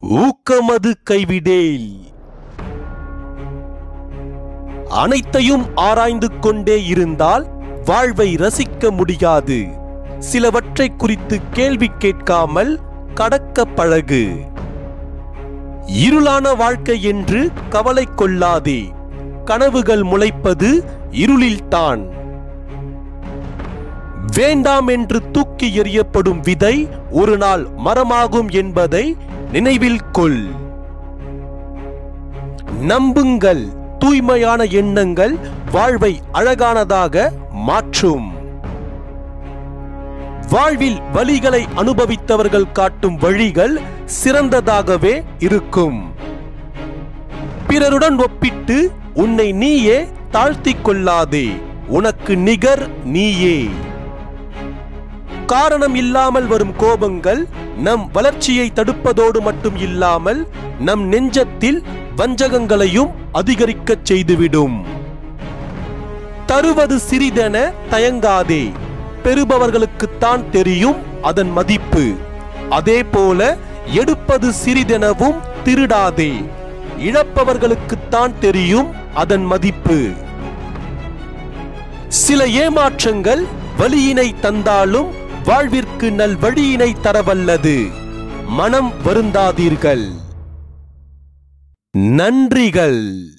ஊக்கமது கைவிடேல். அனைத்தையும் ஆராய்ந்து கொண்டே இருந்தால் வாழ்வை ரசிக்க முடியாது. சிலவற்றை குறித்து கேள்வி கேட்காமல் கடக்க பழகு. இருளான வாழ்க்கை என்று கவலை கொள்ளாதே. கனவுகள் முளைப்பது இருளில்தான். வேண்டாம் என்று தூக்கி எறியப்படும் விதை ஒரு நாள் மரமாகும் என்பதை நினைவில் கொள். நம்புங்கள், தூய்மையான எண்ணங்கள் வாழ்வை அழகானதாக மாற்றும். வாழ்வில் வலிகளை அனுபவித்தவர்கள் காட்டும் வழிகள் சிறந்ததாகவே இருக்கும். பிறருடன் ஒப்பிட்டு உன்னை நீயே தாழ்த்திக் கொள்ளாதே. உனக்கு நிகர் நீயே. காரணம் இல்லாமல் வரும் கோபங்கள் நம் வளர்ச்சியை தடுப்பதோடு மட்டும் இல்லாமல் நம் நெஞ்சத்தில் வஞ்சகங்களையும் அதிகரிக்கச் செய்துவிடும். தருவது சிறிதென தயங்காதே. பெறுபவர்களுக்குத்தான் தெரியும் அதன் மதிப்பு. அதே போல எடுப்பது சிறிதெனவும் திருடாதே. இழப்பவர்களுக்குத்தான் தெரியும் அதன் மதிப்பு. சில ஏமாற்றங்கள் வலியினை தந்தாலும் வாழ்விற்கு நல் வழியினை தரவல்லது. மனம் வருந்தாதீர்கள். நன்றிகள்.